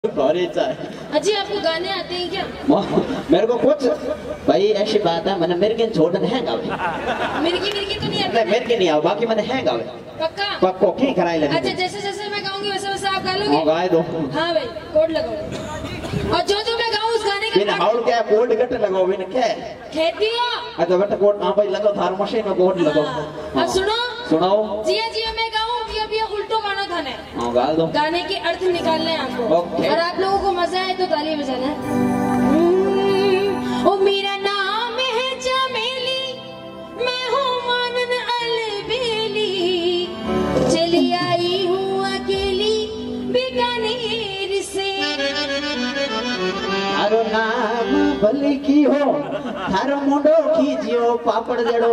अजी आपको गाने आते हैं क्या? मेरे को कुछ भाई ऐसी बात है, मैंने मेरे के छोड़ है गावे मिर्गी तो नहीं आता। मेरे के नहीं आओ, बाकी मैंने है गावे पक्का पक्को की कराई लगे। अच्छा जैसे जैसे मैं गाऊंगी वैसे वैसे आप गा लोगे? हां गाए दो। हां भाई कोड लगाओ और जो जो मैं गाऊं उस गाने का बिना हाउल क्या कोड गट लगाओ बिना क्या खेती हो। अच्छा बेटा कोड हां भाई लगाओ, थार मशीन में कोड लगाओ। अब सुनो सुनाओ। जिया जिया मैं गाऊं भी उल्टो गाना गाना है। हां गा दो। गाने के अर्थ निकालने हैं आपको और आप लोगों को मजा आए तो ताली बजाना है। ओ मेरा नाम है चमेली, मैं हूँ मानन अलबेली, चली आई हूँ अकेली बीकानेर से। थारो नाम भली की हो, थारो मुंडो खींचियो पापड़ जड़ो,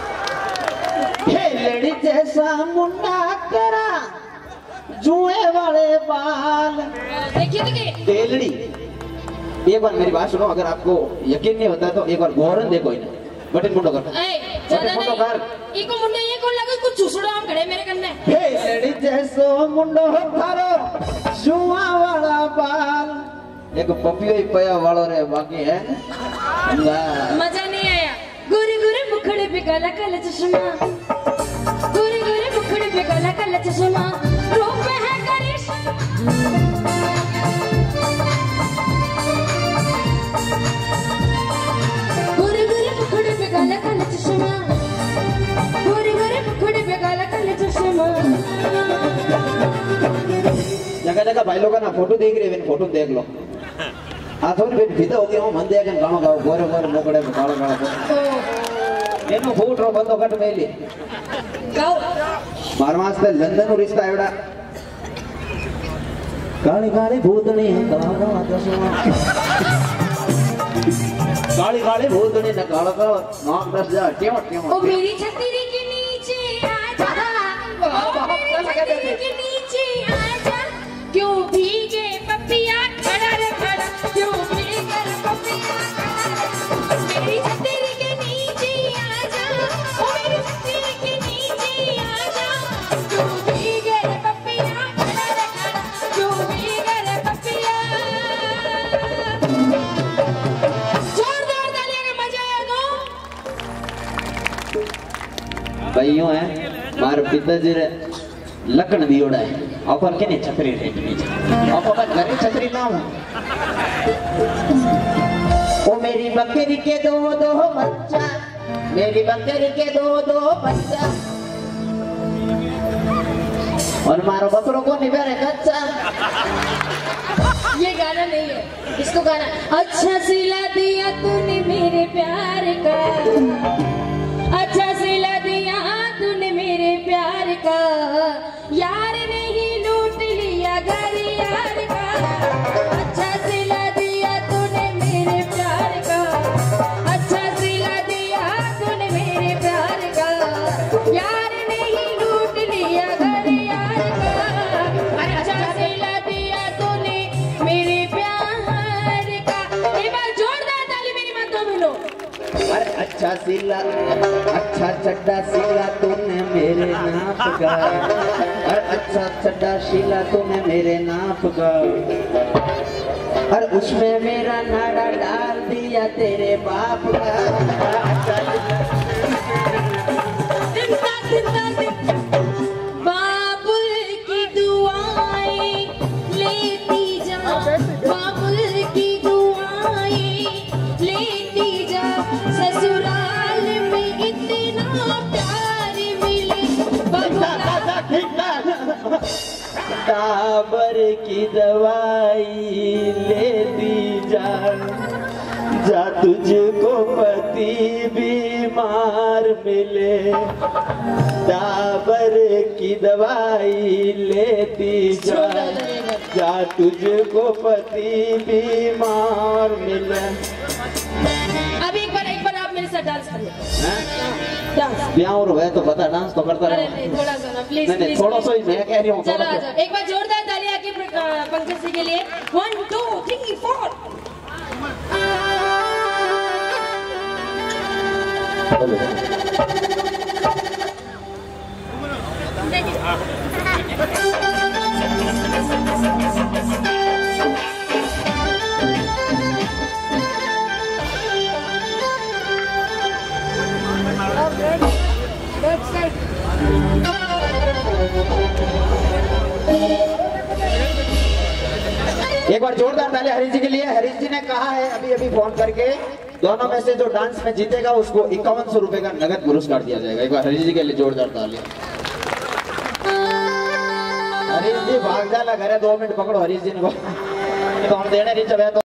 लड़ी जैसा मुंडा करा, जुए वाले बाल। देखिए तेलड़ी। एक बार मेरी बात सुनो, अगर आपको यकीन नहीं होता तो एक बार गौरन देखो इन्हें। बटन मुंडो कर। बटन मुंडो कर। इको मुंडे ये कौन लगे कुछ चूसड़ो हम खड़े मेरे कन्ने। लड़ी जैसो मुंडो थारो, जुआ वाला बाल। एक पपियो ही पया वालो रे बाकी है। मजा नहीं आया। गोरे गोरे मुखड़े पे काला काला चश्मा, गोरे गोरे मुखड़े पे काला काला चश्मा, रूप में है करिश्मा। गोरे गोरे मुखड़े पे काला काला चश्मा, गोरे गोरे मुखड़े पे काला काला चश्मा। जगह जगह भाई लोग ना फोटो देख रहे हैं, फोटो देख लो। हाथों में भीतर होती हूँ मन देख गाँव गाँव गोरे गोरे मुखड़े पे काला काला। एनो फूट रो बंदो कट मेली गाओ मारवास्ते लंदन रिश्ता एवड़ा काली काली भूतनी काला काला चश्मा, काली काली भूतनी न काला काला नाक दस जा टेम टेम। ओ मेरी छतरी के नीचे आजा, ओ मेरी छतरी के नीचे आजा, क्यों भीगे पपिया खड़ा रे खड़ा, क्यों भीगे पपिया खड़ा रे, मेरी छतरी के नीचे आजा, ओ मेरी छतरी के नीचे आजा, क्यों भीगे पपिया खड़ा रे खड़ा, क्यों भीगे पपिया। जोरदार तालियां का मजा आया तो भाइयों है मार पिताजी रे लकड़ दियोड़ा है अपन के नहीं छतरी रेट नीचे अपन घरे छतरी ना हो। ओ मेरी बकरी के दो दो बच्चा, मेरी बकरी के दो दो बच्चा, और मारो बकरों को निभाने कच्चा। ये गाना नहीं है, इसको गाना। अच्छा सिला दिया तूने मेरे प्यार का, अच्छा सिला दिया तूने मेरे प्यार का, यार ने ही लूट लिया घर यार का। अच्छा सिला दिया तूने मेरे प्यार का, अच्छा सिला दिया तूने मेरे प्यार का, यार ने ही लूट लिया घर यार का। अच्छा सिला दिया तूने मेरे प्यार का। एक बार जोरदार ताली मेरी बातों में लो। अरे अच्छा सिला, अच्छा चड्डा सिला तूने मेरे नाप का, अरे अच्छा चड्डा सिला तूने मेरे नाप का, और उसमें मेरा नाड़ा डाल दिया तेरे बाप का। बाबुल की दुआएं लेती जा, बाबुल की दुआएं लेती जा, ससुराल में इतना प्यार मिले। डाबर की दवाई लेती जा, जा तुझको पति बीमार मिले, डाबर की दवाई लेती जा, जा तुझको पति बीमार मिले। अब एक बार आप मेरे साथ डांस करिए। डांस ब्याह और है तो बता, डांस तो करता अरे रहो। नहीं, थोड़ा सा ना प्लीज नहीं थोड़ा सा ही मैं कह रही हूँ। चलो आ जाओ, एक बार जोरदार तालियां आपके पंकज जी के लिए। 1 2 3 4। एक बार जोरदार ताली हरीश जी के लिए। हरीश जी ने कहा है अभी अभी फोन करके, दोनों में से जो डांस में जीतेगा उसको 5100 रुपए का नगद पुरस्कार दिया जाएगा। एक बार हरीश जी के लिए जोरदार ताली। हरीश जी भाग जाला घरे, 2 मिनट पकड़ो हरीश जी ने, तो हम देने नहीं चाहे तो